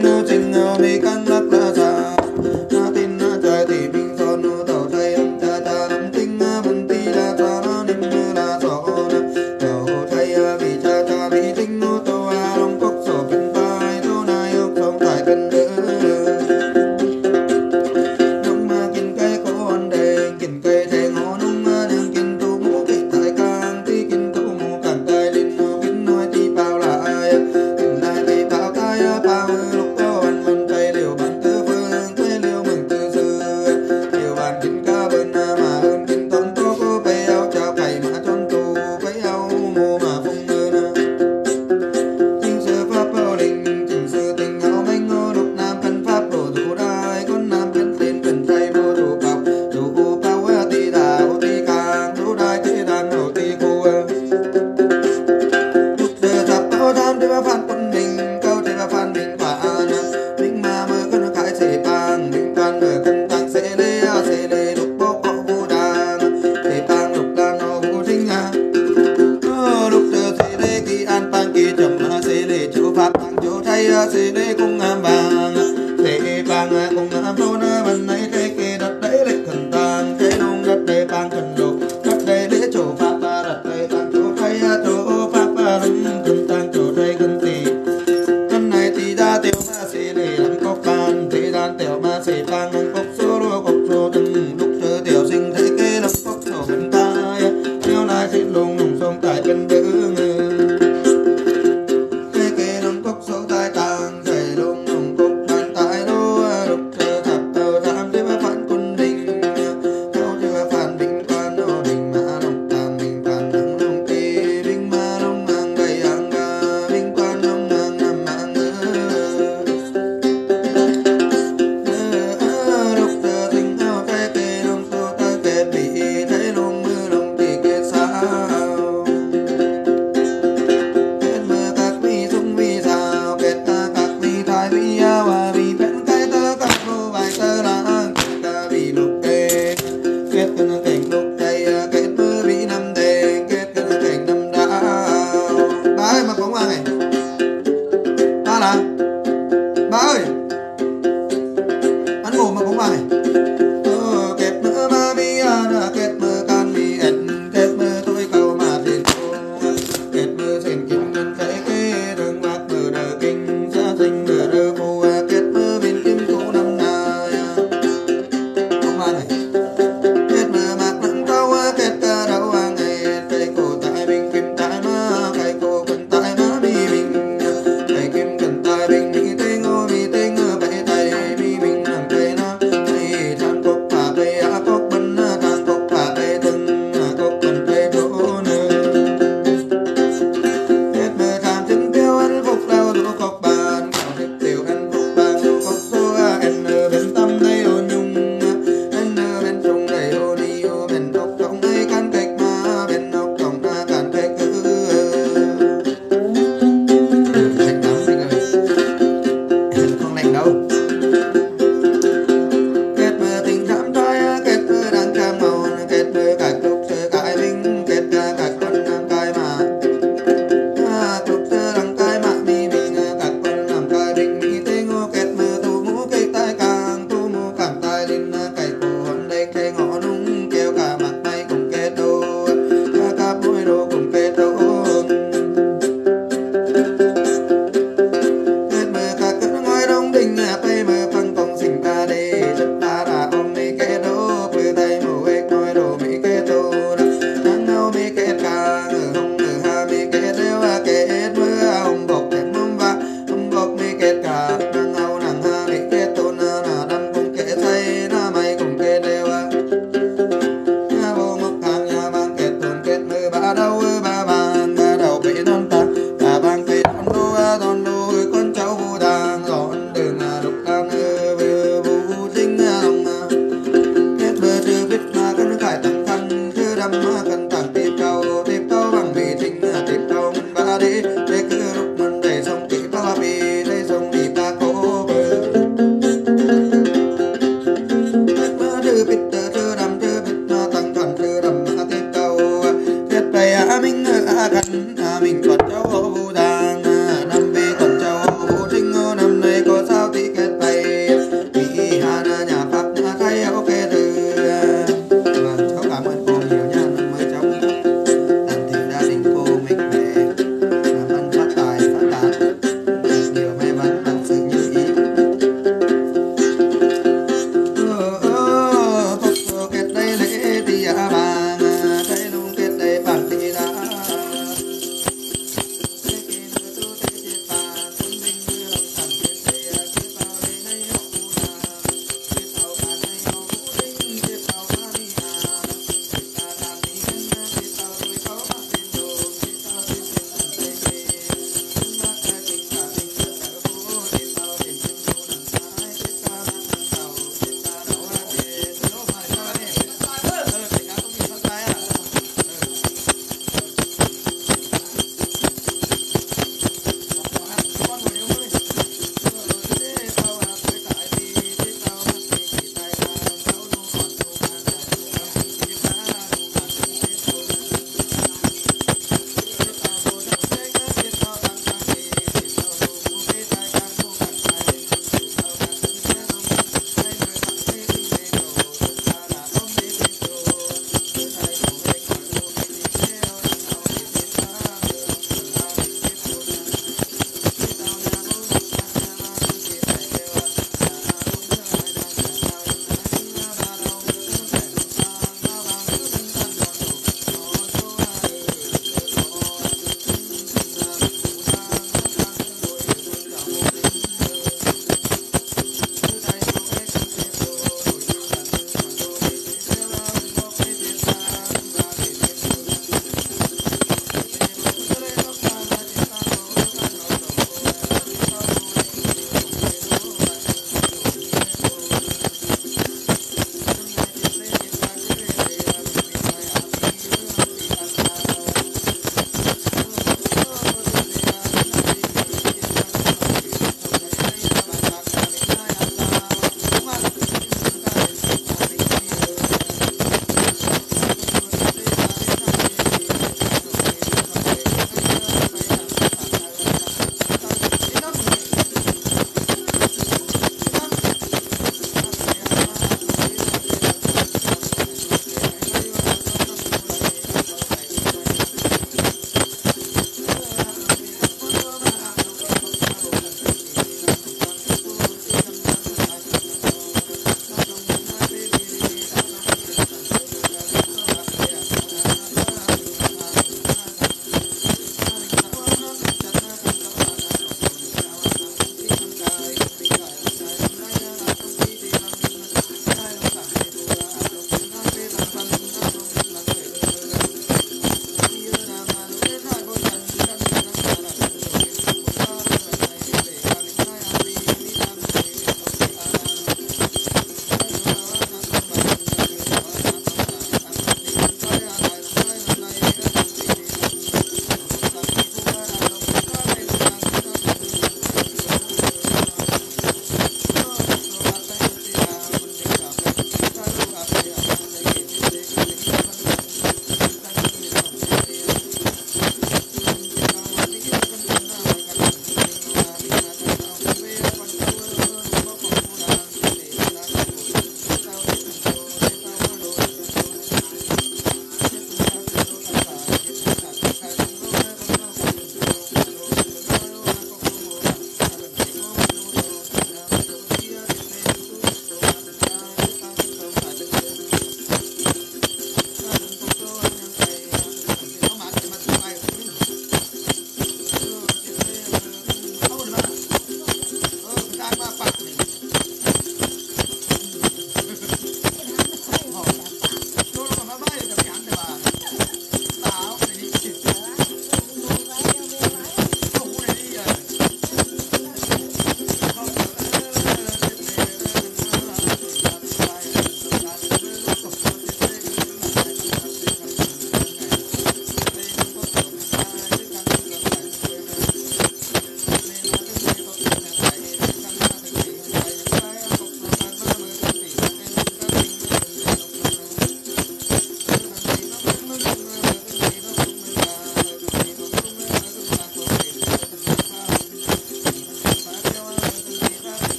Con cháu vô đàng dọn đường lục đàng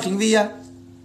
chính vi à?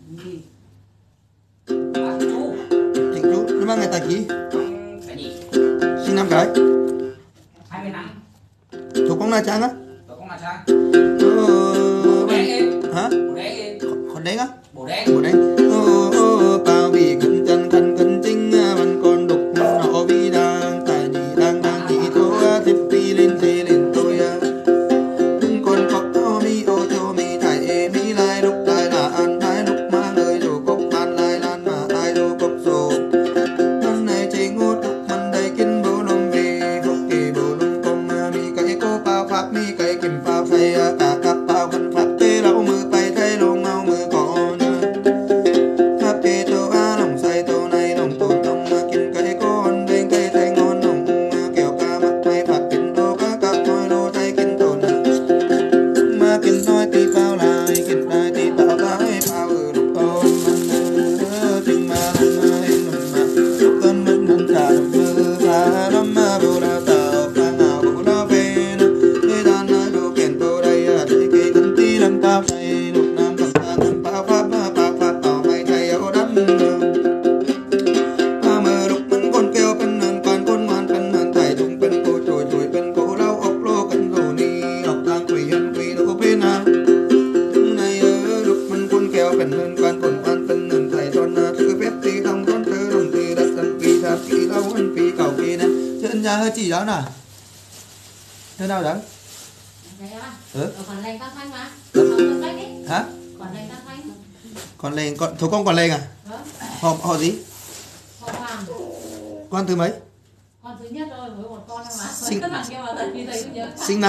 Chính chú, nhưng mà người ta ký. Sinh năm cái. 20 năm. Thuộc con Na Trang á? Thuộc con Na Trang. Bố đen em. Hả? Bố đen em. Con đen á? Bố đen. Bố đen. Bao vì cân chân cân chính vẫn còn đục nó vì đang tại nhị đang nhị thôi tiếp đi lên dê lên tôi còn có mi ô cho mi thầy mi lại lúc đại là ăn hai lúc mà người đồ cốc ban lại lan mà ai đồ cốc sổ hôm nay chỉ ngốt lúc mình đây kinh bố lông về phục kỳ bố lông công mi cái cô bao pháp mi cái kim bao thầy cả các bao cần pháp tê lão mưa bay thay lông ngao mưa còn pháp kê tô a lòng say tô này lòng tồn tông kinh cái cô ăn bên cây thay ngon lòng kiểu ca mắt may phạt kinh tô các thôi lô thay kinh tồn mà kinh nói tí bao lại kinh nói tí bao lại bao ở lúc ôn mình tình mà hình mà lúc cơn mất năn trả mưa xa lắm mà bồ đào tàu pha nào bồ đào về thế đàn nói đồ kiện tô đây thấy cái cân tí lăng tao say lúc nam cầm ta cầm bao pháp bảo mày thay áo đắp mà lúc mình còn kêu bên nền quan con ngoan bên nền thầy tung bên cô chồi bên cô lau ốc lô cân rủ đi học tang quỷ nhân quỷ đâu có bên nào này lúc mình còn kêu bên nền quan con ngoan bên nền thầy con thứ phép thì thông con thứ đồng thì đặt sân kỳ tháp kỳ lau ăn kỳ cầu kỳ nè chân nhà hơi chỉ đó nè thế nào đó còn lên các thanh mà còn lên đấy hả còn lên các thanh còn lên con thú con còn lên à họ gì họ hoàng con thứ mấy con thứ nhất rồi với một con mà Sinh- các bạn kia mà thật như thầy cũng nhớ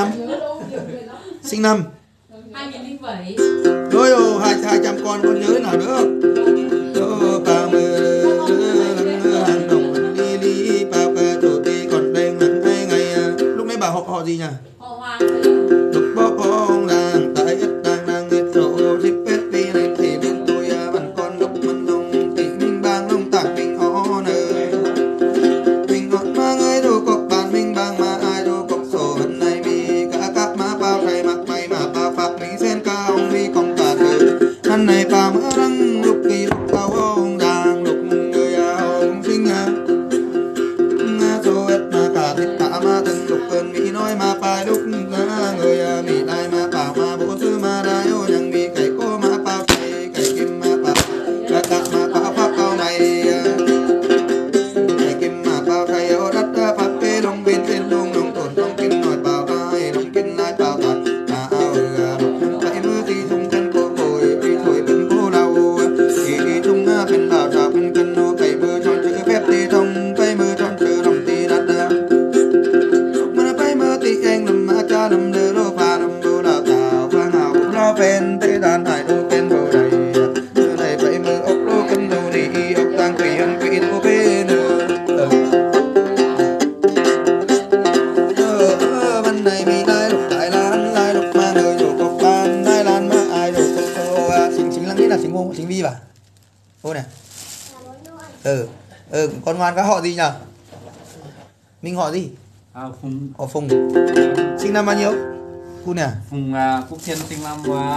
sinh năm 2007 ôi ồ 200 con nhớ nào nữa không bà mơ hàng đồng đi đi bao cả tổ tê còn đen lẫn hai ngày lúc nãy bảo họ gì nhỉ họ hoàng lúc bó bóng đang tại ít đang hết chỗ dịp hết vì này thì bên tôi vẫn còn lúc mình đông thì mình bang đông tặng mình ho nơ mình còn mang người đồ cọc bàn mình bang mà ai đồ cọc sổ hôm nay vì cả các má bao thầy mặc mày mà bao phạt mình sen cao mi còn cả đời hôm nay bà mơ răng lúc kỳ lúc cao ông đang lúc người ông sinh số hết mà cả thịt cả mà từng lúc cơn mỹ nói mà phải lúc người mỹ đại mà bảo mà bố sư mà đại ô nhằng mỹ cái cô mà bao cái kim mà bảo cả mà bảo pháp cao mày cái kim mà bao thầy ô đất pháp kê lông bên trên lông lông tổn trong kinh nói bảo ai lông kinh lại bảo thật à thấy mưa thì thùng chân cô bồi đi thổi bên cô đau thì thùng bên bảo trào bên cân nô cây mưa tròn chữ phép thì thông cây mưa tròn chữ lòng thì đặt mà bay mơ thì anh làm mà cha làm lơ lô pha làm bồ đào tàu pha ngào cũng lo ven thế đàn hải đô bên bồ đầy giờ này bay mơ ốc lô cân đồ đi ốc tang quỷ ăn quỷ đô bên bên này bị lai lục đại lan lai lục mà người đổ cọc ban lai lan mà ai đổ cọc tô chính là nghĩ là chính ngô chính vi bà ô nè con ngoan các họ gì nhở mình họ gì Phùng. họ Phùng sinh năm bao nhiêu cô nè Phùng Quốc Thiên sinh năm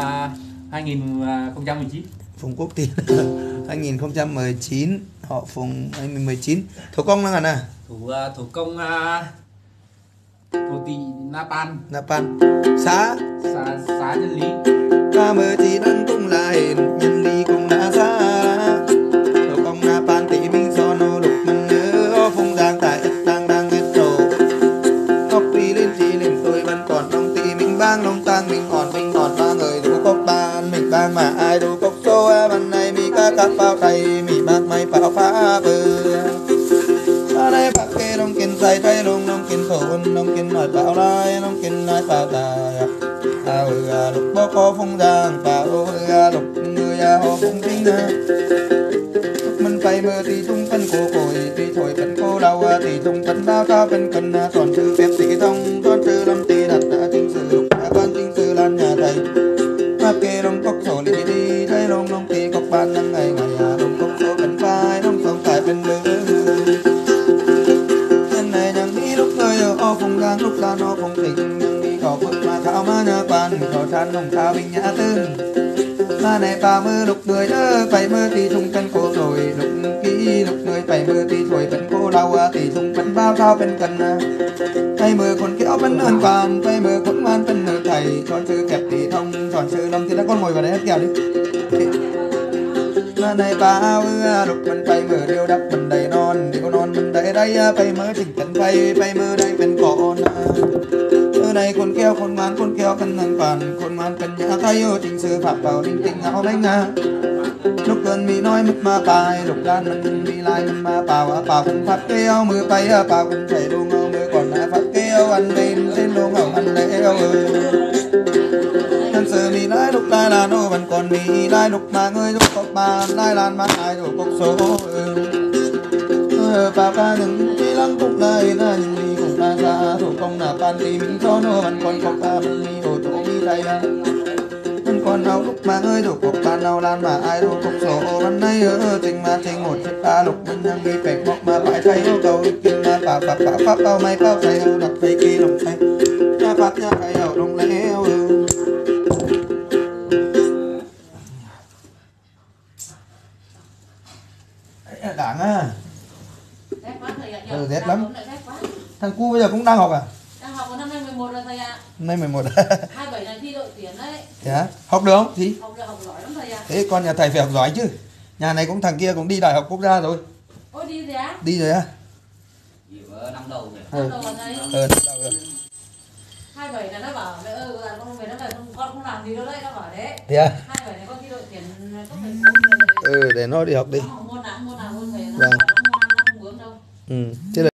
2019. Phùng Quốc Thiên 2019 họ Phùng 2019 thủ công là ngàn à Thủ công thủ tị Napan xã Nhân Lý. ca mơ chỉ đăng cũng là hiện nhân đi cũng đã xa thủ công Napan thì mình so nô lục mình nhớ Phùng đang tại đang hết trổ cốc đi lên chỉ lên tôi vẫn còn trong thì mình bang long tang mình còn ba người đủ cốc ban mình bang mà ai đủ cốc số ban này mi ca các bao tay mi bác mày bao phá bờ ở đây bác kê đông kinh say thay đông đông kinh thôn đông kinh nói bao lai đông kinh nói bao tài lúc bó có phong giang bảo lúc người họ phong kinh lúc mình phải mơ thì tung phân cô cội thì thổi phân cô đau thì tung phân đau ta phân cần toàn thư phép thì thông toàn thư lâm thì đặt chính sự lúc quan chính sự lan nhà thầy bác kê đông cốc sổ đi đi thấy đông đông thì cốc ban năm ngày đông cốc số cần phai đông sống phải bên lưng nhân này nhằng đi lúc người ở phong giang lúc ra nó phong tình nhằng đi có phước mà thảo mà nhà quan có than nông thao bình nhã tư mà này bà mơ lúc người phải mơ thì thùng cân cô rồi lúc kỹ lúc người phải mơ thì thổi cân cô đau thì thùng cân bao sao bên cần phải mơ con kéo vẫn hơn bàn phải mơ con ngoan tân nợ thầy tròn sư kẹp thì thông tròn sư lâm thì đã con ngồi vào đấy hết kẹo đi mà này bà lúc mình phải mơ điều đắp mình đầy non điều non mình đầy đây phải mơ chỉnh cân phải mơ đây bên con này con keo cần hơn bàn con ngoan cần nhà thay ô trình sư phạm vào linh tinh áo bánh lúc cơn mi nói mất ma bài lúc đan mình mi lai mình ma bảo cùng phát keo mưa bay bảo cùng chảy đu ngâu mưa còn lại phát keo ăn lên trên đu ngâu ăn leo thân sự mi lai lúc lai là nô vẫn còn mi lai lúc mà ngươi lúc cọc bàn lai lan mà ai đổ cọc số bảo ca đừng chỉ lắng cục lai na nhưng mi cũng là ra thủ công là ban đi mình cho nô vẫn còn cọc ta mình mi đổ chỗ mi đây còn nào lúc mà ơi đủ cuộc bàn nào lan mà ai đủ cuộc sổวันnay tình mà tình một chiếc ta lục mình đang đi bẹt mọc mà phải thay yêu cầu kinh mà pháp bao may bao thay đặt tay kia lồng tay nhà phát nhà phải hiểu đồng lẽo đảng à rét lắm thằng cu bây giờ cũng đang học à đang học vào năm nay 11 rồi thầy ạ. Năm nay 11 27 này thi đội tuyển đấy. Dạ, học được không? Thì học giỏi lắm thầy ạ. Thế con nhà thầy phải học giỏi chứ. Nhà này cũng thằng kia cũng đi đại học quốc gia rồi. Ôi đi rồi á? Đi rồi á? Chỉ có năm đầu rồi. Năm đầu rồi thầy. Năm đầu rồi. 27 là nó bảo mẹ ơi con về nó về con không làm gì đâu đấy, nó bảo đấy. Thế à? 27 này con thi đội tuyển cấp thành phố rồi. Để nó đi học đi. Môn nào môn thầy nó Vâng. bảo nó ngoan nó không bướng đâu. Thế là